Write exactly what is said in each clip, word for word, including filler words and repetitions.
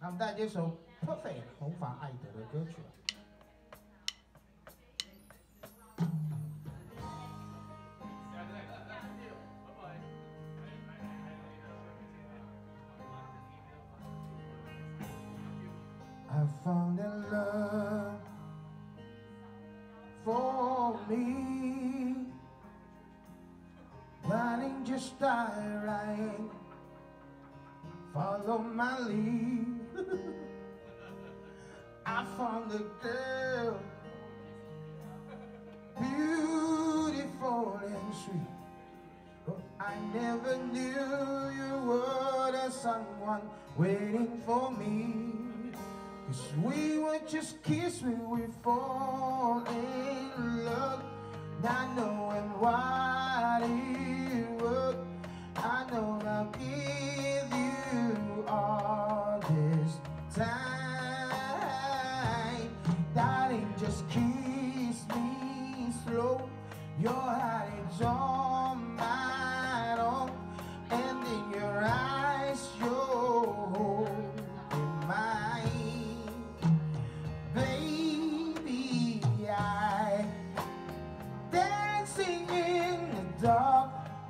让我们带这首《Perfect》红发艾德的歌曲。I found a love for me, darling, just dive right in, follow my lead. I found a girl, beautiful and sweet, but I never knew you were the someone waiting for me. Cause we were just kids when we fall in love, not knowing what it was. I know I'll give you all this time, darling, just kiss me slow. Your heart is on my own, and in your eyes you're holding mine. Baby, I dancing in the dark,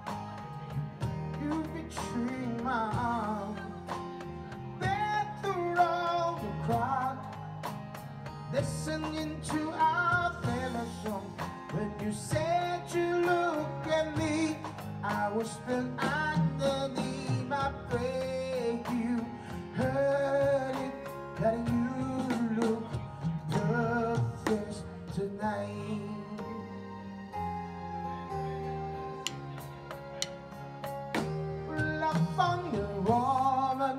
you between my arms, back through all the crowd, listening to our favorite song. When you said you look at me, I was still underneath my breath. You heard it, that you look perfect tonight. I found a woman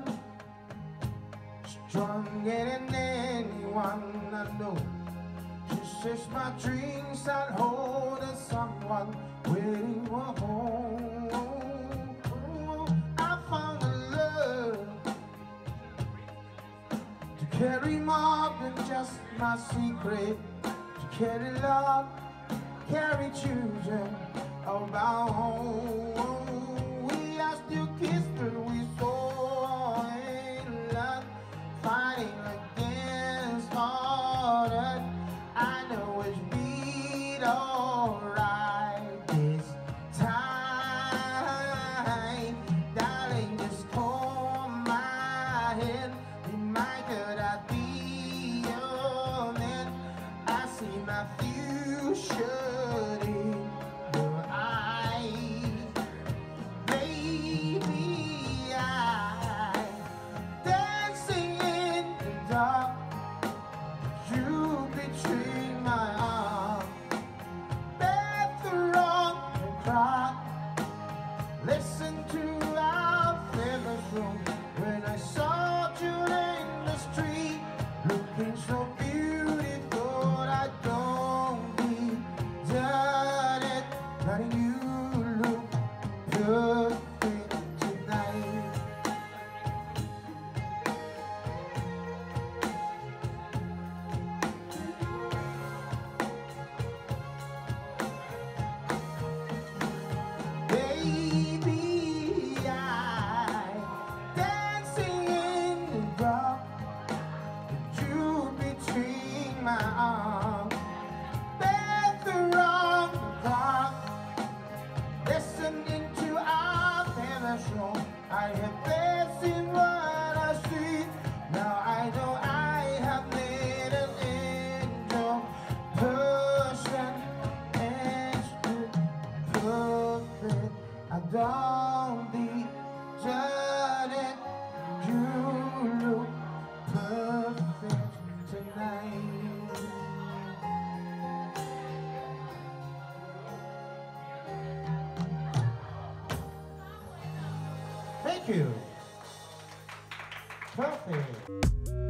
stronger than anyone I know. She says my dreams are holding someone waiting for home. I found a love to carry more than just my secret, to carry love, carry children of our home. We are still kids, but we so in love, fighting against all that. I know it's beat alright this time, darling, just hold my hand. Remind her that be your man. I see my future in your eyes. Baby, I dancing in the dark, you between my arms, back the wrong crowd, listen to our favorite song. When I saw you in the street, looking so beautiful, I don't deserve it, letting you look perfect tonight. Baby, I dancing in the dark, you between my arms, back the wrong clock, listening to our favorite song. I have facing what I see. Now I know I have made an angel person and perfect. I don't deserve it. You look perfect tonight. Thank you. Perfect.